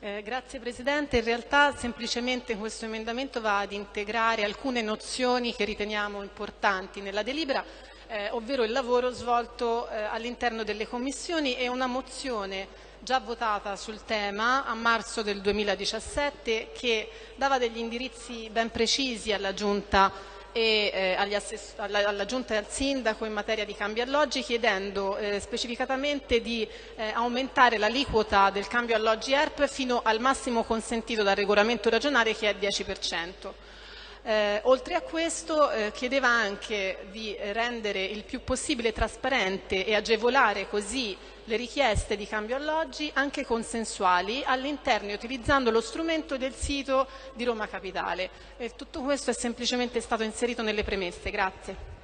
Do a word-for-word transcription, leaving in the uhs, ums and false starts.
Eh, grazie Presidente, in realtà semplicemente questo emendamento va ad integrare alcune nozioni che riteniamo importanti nella delibera, eh, ovvero il lavoro svolto eh, all'interno delle commissioni e una mozione già votata sul tema a marzo del duemiladiciassette che dava degli indirizzi ben precisi alla Giunta e eh, agli alla, alla Giunta e al Sindaco in materia di cambio alloggi, chiedendo eh, specificatamente di eh, aumentare l'aliquota del cambio alloggi E R P fino al massimo consentito dal regolamento regionale, che è dieci per cento. Eh, oltre a questo eh, chiedeva anche di rendere il più possibile trasparente e agevolare così le richieste di cambio alloggi anche consensuali all'interno e utilizzando lo strumento del sito di Roma Capitale. E tutto questo è semplicemente stato inserito nelle premesse. Grazie.